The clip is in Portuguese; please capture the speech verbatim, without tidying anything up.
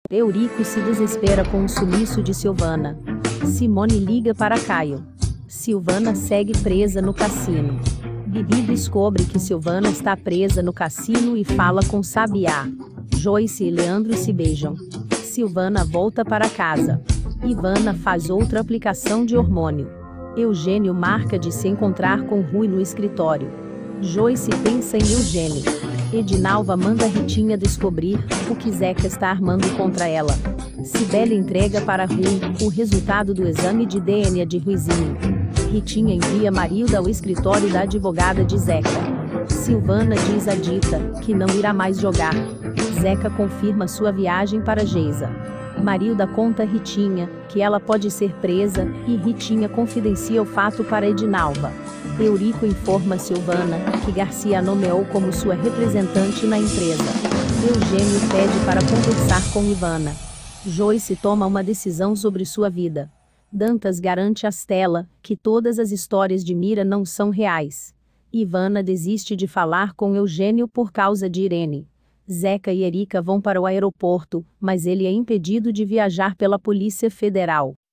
Eurico se desespera com o sumiço de Silvana. Simone liga para Caio. Silvana segue presa no cassino. Bibi descobre que Silvana está presa no cassino e fala com Sabiá. Joyce e Leandro se beijam. Silvana volta para casa. Ivana faz outra aplicação de hormônio. Eugênio marca de se encontrar com Rui no escritório. Joyce pensa em Eugênio. Edinalva manda Ritinha descobrir o que Zeca está armando contra ela. Cibele entrega para Rui o resultado do exame de D N A de Ruizinho. Ritinha envia Marilda ao escritório da advogada de Zeca. Silvana diz a Dita que não irá mais jogar. Zeca confirma sua viagem para Geisa. Marilda conta a Ritinha que ela pode ser presa e Ritinha confidencia o fato para Edinalva. Eurico informa Silvana que Garcia a nomeou como sua representante na empresa. Eugênio pede para conversar com Ivana. Joyce toma uma decisão sobre sua vida. Dantas garante a Stella que todas as histórias de Mira não são reais. Ivana desiste de falar com Eugênio por causa de Irene. Zeca e Erika vão para o aeroporto, mas ele é impedido de viajar pela Polícia Federal.